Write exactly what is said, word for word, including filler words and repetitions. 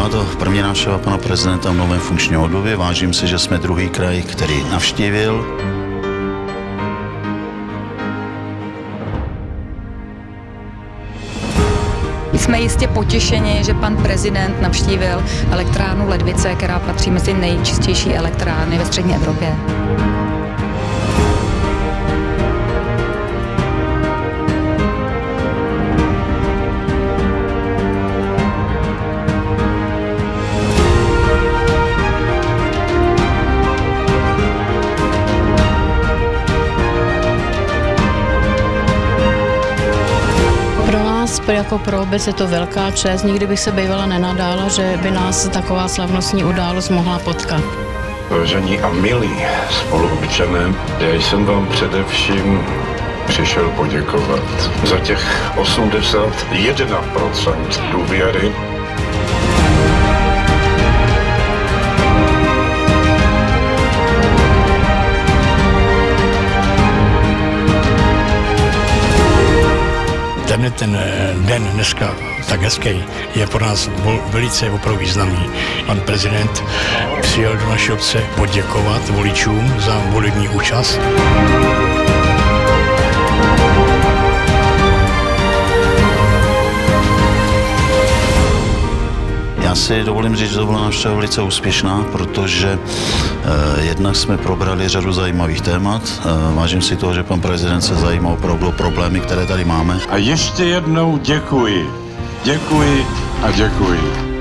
Byla to první návštěva pana prezidenta v novém funkčním období. Vážím si, že jsme druhý kraj, který navštívil. Jsme jistě potěšeni, že pan prezident navštívil elektrárnu Ledvice, která patří mezi nejčistější elektrárny ve střední Evropě. Jako pro obec je to velká čest, nikdy bych se bývala nenadála, že by nás taková slavnostní událost mohla potkat. Vážení a milí spoluobčané, já jsem vám především přišel poděkovat za těch osmdesát jedna procent důvěry. Ten, ten den dneska tak hezký je pro nás velice opravdu významný. Pan prezident přijel do naší obce poděkovat voličům za volební účast. Já si dovolím říct, že to byla návštěva velice úspěšná, protože eh, jednak jsme probrali řadu zajímavých témat. Eh, vážím si toho, že pan prezident se zajímá opravdu o problémy, které tady máme. A ještě jednou děkuji. Děkuji a děkuji.